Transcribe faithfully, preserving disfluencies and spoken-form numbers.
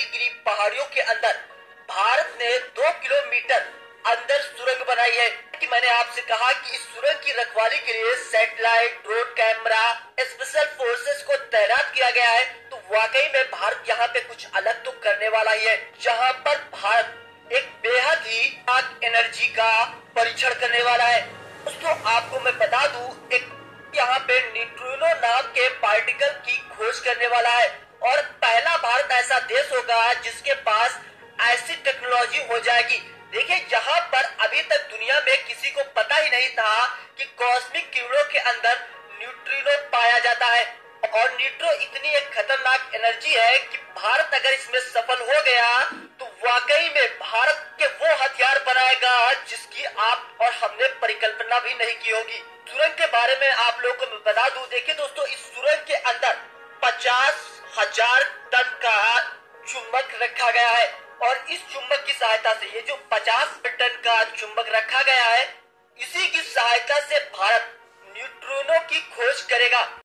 Degree पहाड़ियों के अंदर भारत ने दो किलोमीटर अंदर सुरंग बनाई है। कि मैंने आपसे कहा कि इस सुरंग की रखवाली के लिए satellite, drone camera, special forces को तैनात किया गया है। तो वाकई में भारत यहाँ पे कुछ अलग तो करने वाला ही है, जहाँ पर भारत एक बेहद ही एनर्जी का परीक्षण करने वाला है। दोस्तों आपको मैं बता दूं, एक यहाँ पे न्यूट्रिनो नाम के पार्टिकल की खोज करने वाला है और पहला भारत ऐसा देश होगा जिसके पास ऐसी टेक्नोलॉजी हो जाएगी। देखिए, जहाँ पर अभी तक दुनिया में किसी को पता ही नहीं था कि कॉस्मिक किरणों के अंदर न्यूट्रिनो पाया जाता है और न्यूट्रो इतनी एक खतरनाक एनर्जी है कि भारत अगर इसमें सफल हो गया तो वाकई में भारत के वो हथियार बनाएगा जिसकी आप और हमने परिकल्पना भी नहीं की होगी। सुरंग के बारे में आप लोगों को मैं बता दूं, देखिए दोस्तों, इस सुरंग के अंदर पचास हजार टन का चुंबक रखा गया है और इस चुंबक की सहायता से, ये जो पचास टन का चुंबक रखा गया है, इसी की सहायता से भारत न्यूट्रिनो की खोज करेगा।